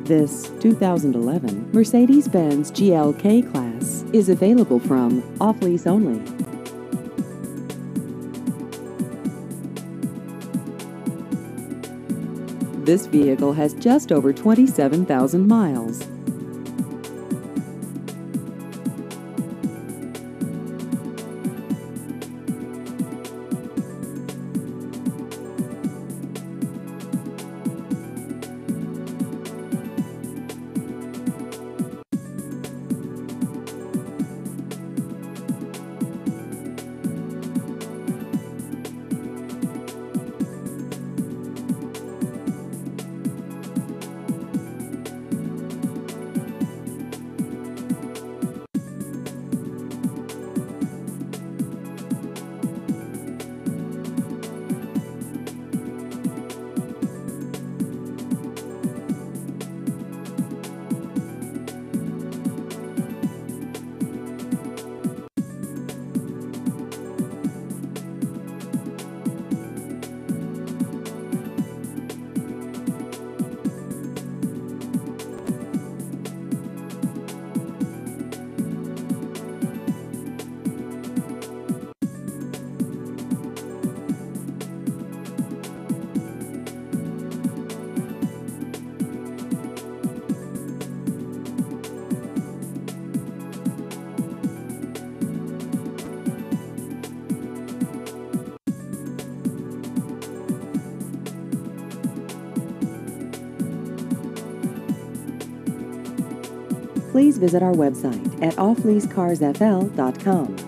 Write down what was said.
This 2011 Mercedes-Benz GLK-Class is available from off-lease only. This vehicle has just over 27,000 miles. Please visit our website at offleasecarsfl.com.